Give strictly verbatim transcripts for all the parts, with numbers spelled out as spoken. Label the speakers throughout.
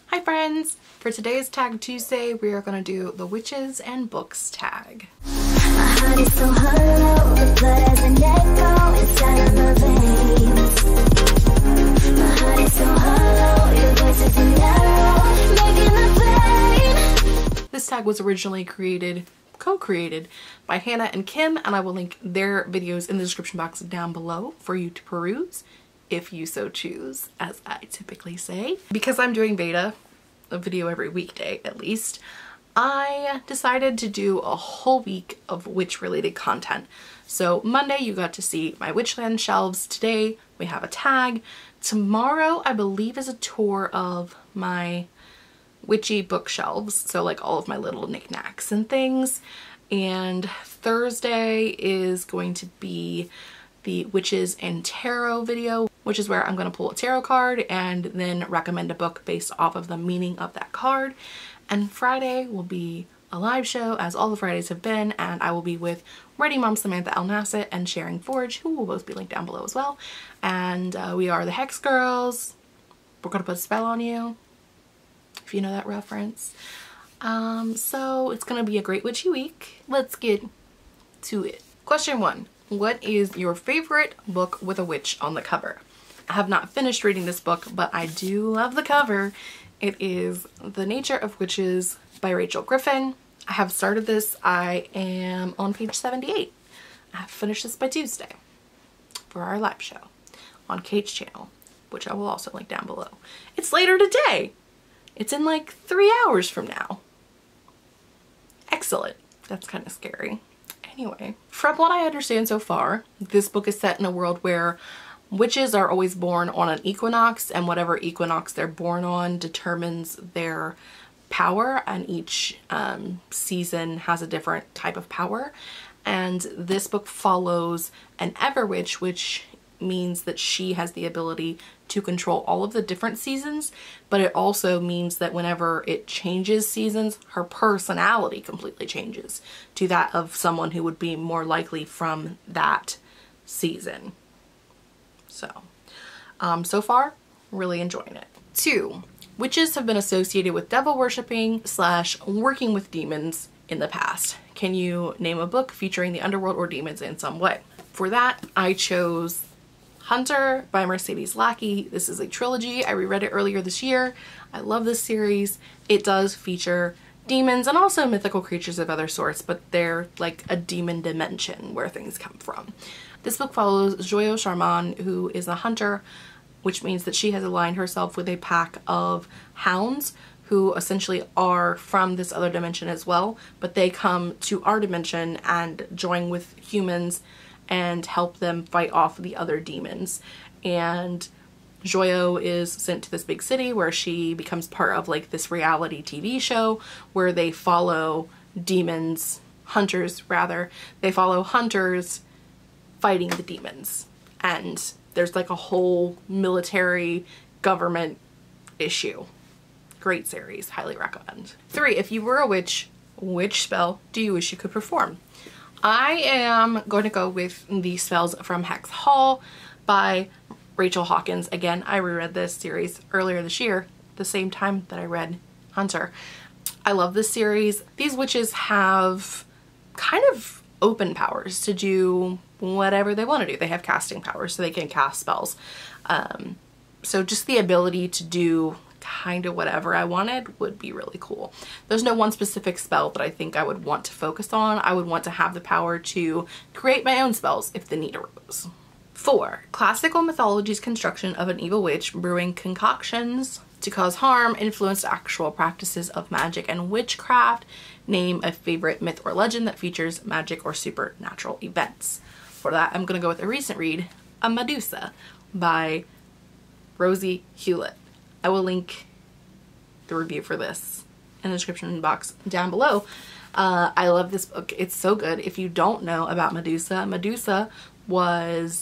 Speaker 1: Hi friends! For today's Tag Tuesday, we are going to do the Witches and Books tag.
Speaker 2: My heart is so hollow, the blood has an echo inside of my veins. My heart is so hollow, your voice is an arrow, making the pain.
Speaker 1: This tag was originally created, co-created by Hannah and Kim, and I will link their videos in the description box down below for you to peruse, if you so choose, as I typically say. Because I'm doing VEDA, a video every weekday at least, I decided to do a whole week of witch related content. So Monday you got to see my Witchland shelves. Today we have a tag. Tomorrow I believe is a tour of my witchy bookshelves, so like all of my little knickknacks and things. And Thursday is going to be the Witches and Tarot video, which is where I'm going to pull a tarot card and then recommend a book based off of the meaning of that card. And Friday will be a live show, as all the Fridays have been, and I will be with Writing Mom Samantha Elnassett and Sharing Forge, who will both be linked down below as well. And uh, we are the Hex Girls. We're going to put a spell on you, if you know that reference. Um, so it's going to be a great witchy week. Let's get to it. Question one. What is your favorite book with a witch on the cover? I have not finished reading this book, but I do love the cover. It is The Nature of Witches by Rachel Griffin. I have started this. I am on page seventy-eight. I have finished this by Tuesday for our live show on Kate's channel, which I will also link down below. It's later today. It's in like three hours from now. Excellent. That's kind of scary. Anyway, from what I understand so far, this book is set in a world where witches are always born on an equinox, and whatever equinox they're born on determines their power, and each um, season has a different type of power. And this book follows an Everwitch, which means that she has the ability to control all of the different seasons, but it also means that whenever it changes seasons, her personality completely changes to that of someone who would be more likely from that season. So, um, so far, really enjoying it. Two, witches have been associated with devil worshipping slash working with demons in the past. Can you name a book featuring the underworld or demons in some way? For that, I chose Hunter by Mercedes Lackey. This is a trilogy. I reread it earlier this year. I love this series. It does feature demons and also mythical creatures of other sorts, but they're like a demon dimension where things come from. This book follows Joyo Charman, who is a hunter, which means that she has aligned herself with a pack of hounds who essentially are from this other dimension as well, but they come to our dimension and join with humans and help them fight off the other demons. And Joyo is sent to this big city where she becomes part of like this reality T V show where they follow demons, hunters rather, they follow hunters fighting the demons. And there's like a whole military government issue. Great series, highly recommend. Three, if you were a witch, which spell do you wish you could perform? I am going to go with the Spells from Hex Hall by Rachel Hawkins. Again, I reread this series earlier this year, the same time that I read Hunter. I love this series. These witches have kind of open powers to do whatever they want to do. They have casting powers, so they can cast spells. Um, so just the ability to do kind of whatever I wanted would be really cool. There's no one specific spell that I think I would want to focus on. I would want to have the power to create my own spells if the need arose. Four, classical mythology's construction of an evil witch brewing concoctions to cause harm influenced actual practices of magic and witchcraft. Name a favorite myth or legend that features magic or supernatural events. For that, I'm gonna go with a recent read, A Medusa by Rosie Hewlett. I will link the review for this in the description box down below. Uh, I love this book. It's so good. If you don't know about Medusa, Medusa was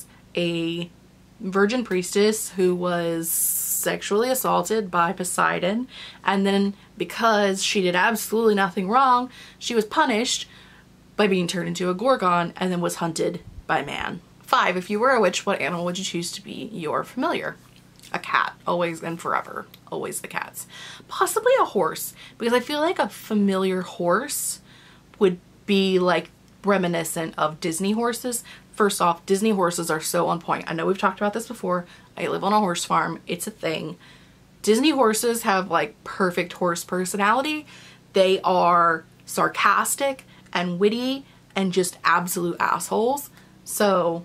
Speaker 1: a virgin priestess who was sexually assaulted by Poseidon, and then because she did absolutely nothing wrong, she was punished by being turned into a Gorgon and then was hunted by man. Five, if you were a witch, what animal would you choose to be your familiar? a cat, always and forever, always the cats. Possibly a horse, because I feel like a familiar horse would be like reminiscent of Disney horses. First off, Disney horses are so on point. I know we've talked about this before. I live on a horse farm. It's a thing. Disney horses have like perfect horse personality. They are sarcastic and witty and just absolute assholes. So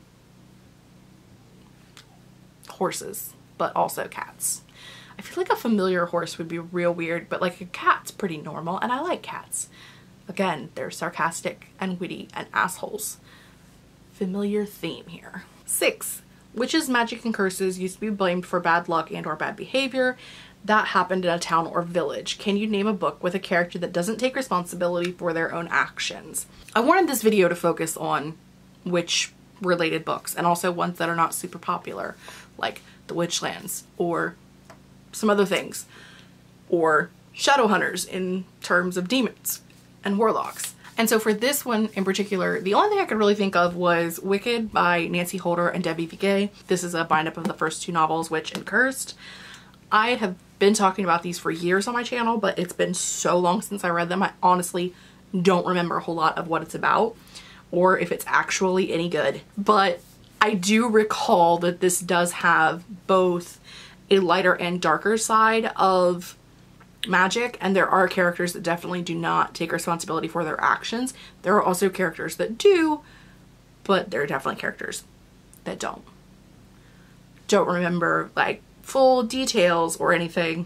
Speaker 1: horses, but also cats. I feel like a familiar horse would be real weird, but like a cat's pretty normal, and I like cats. Again, they're sarcastic and witty and assholes. Familiar theme here. Six, witches, magic, and curses used to be blamed for bad luck and or bad behavior that happened in a town or village. Can you name a book with a character that doesn't take responsibility for their own actions? I wanted this video to focus on witch related books, and also ones that are not super popular, like the Witchlands or some other things, or shadow hunters in terms of demons and warlocks. And so for this one in particular, the only thing I could really think of was Wicked by Nancy Holder and Debbie Vigay. This is a bind-up of the first two novels, Witch and Cursed. I have been talking about these for years on my channel, but it's been so long since I read them, I honestly don't remember a whole lot of what it's about or if it's actually any good. But I do recall that this does have both a lighter and darker side of magic, and there are characters that definitely do not take responsibility for their actions. There are also characters that do, but there are definitely characters that don't. Don't remember like full details or anything,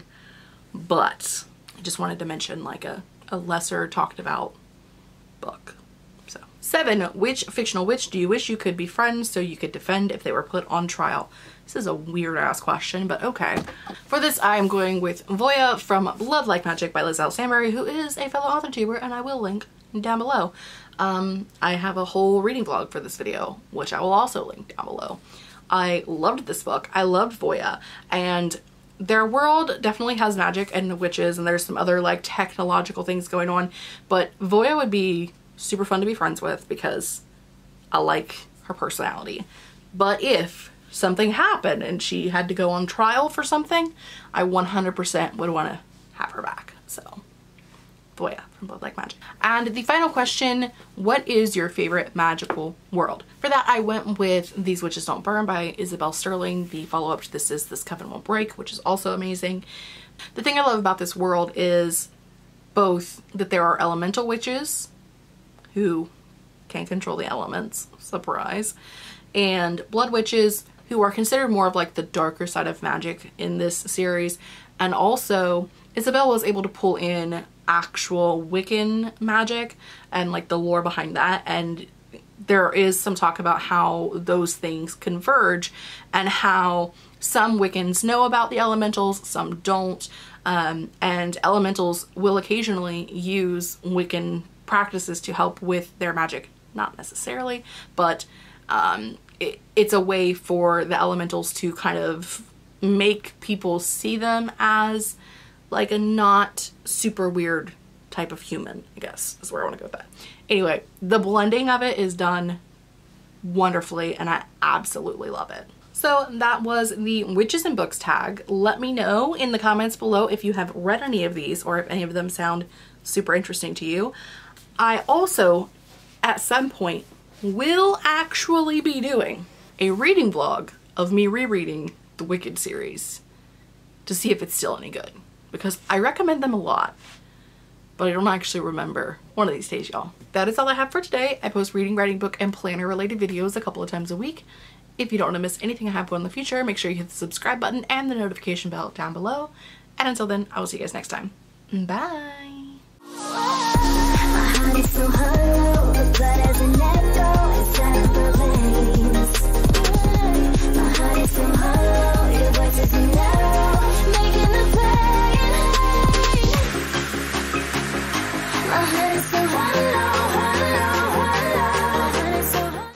Speaker 1: but I just wanted to mention like a, a lesser talked about book. So seven, which fictional witch do you wish you could befriend so you could defend if they were put on trial? This is a weird ass question, but okay. For this, I am going with Voya from Blood Like Magic by Liz L. Sambury, who is a fellow author tuber, and I will link down below. Um, I have a whole reading vlog for this video, which I will also link down below. I loved this book. I loved Voya, and their world definitely has magic and witches, and there's some other like technological things going on, but Voya would be super fun to be friends with because I like her personality. But if something happened and she had to go on trial for something, I one hundred percent would want to have her back. So Voya from Blood Like Magic. And the final question, what is your favorite magical world? For that, I went with These Witches Don't Burn by Isabel Sterling. The follow-up to this is This Coven Won't Break, which is also amazing. The thing I love about this world is both that there are elemental witches who can control the elements, surprise, and blood witches who are considered more of like the darker side of magic in this series. And also Isabel was able to pull in actual Wiccan magic and like the lore behind that, and there is some talk about how those things converge and how some Wiccans know about the elementals, some don't, um, and elementals will occasionally use Wiccan practices to help with their magic. Not necessarily, but um, it, it's a way for the elementals to kind of make people see them as like a not super weird type of human, I guess is where I want to go with that. Anyway, the blending of it is done wonderfully and I absolutely love it. So that was the Witches and Books tag. Let me know in the comments below if you have read any of these or if any of them sound super interesting to you. I also, at some point, will actually be doing a reading vlog of me rereading the Wicked series to see if it's still any good, because I recommend them a lot, but I don't actually remember. One of these days, y'all. That is all I have for today. I post reading, writing, book, and planner related videos a couple of times a week. If you don't want to miss anything I have going in the future, make sure you hit the subscribe button and the notification bell down below. And until then, I will see you guys next time. Bye!